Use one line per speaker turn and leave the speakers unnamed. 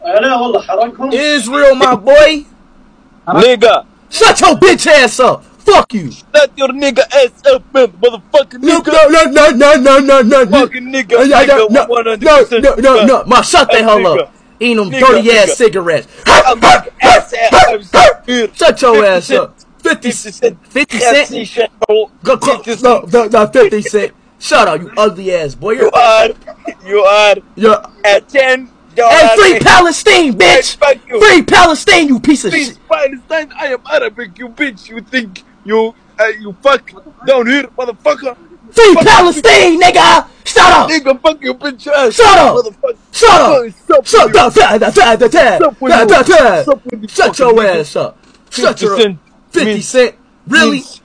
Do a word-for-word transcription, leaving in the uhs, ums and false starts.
Israel, my boy.
Nigga.
Shut your bitch ass up. Fuck you.
Shut your nigga ass up, man, motherfucking nigga.
No, no, no, no, no, no, no, no.
Fucking nigga.
No,
nigga
no, no, no, no, no. Ma, shut the hell up. Eat them dirty ass cigarettes. Shut your ass up. fifty cent. fifty cent? Go, go, no, no, no, fifty cent. Shut up, you ugly ass boy.
You are. You are.
You're
at ten.
Hey, free Palestine, bitch! Hey, you. Free Palestine, you piece of
free
shit!
Palestine, I am Arabic, you bitch! You think you, uh, you fuck down here, motherfucker?
Free fuck Palestine, you. Nigga! Shut up!
Nigga, fuck your bitch ass!
Shut up!
Motherfucker!
Shut up! Shut up! Shut your ass up! Shut your fifty cent? Really?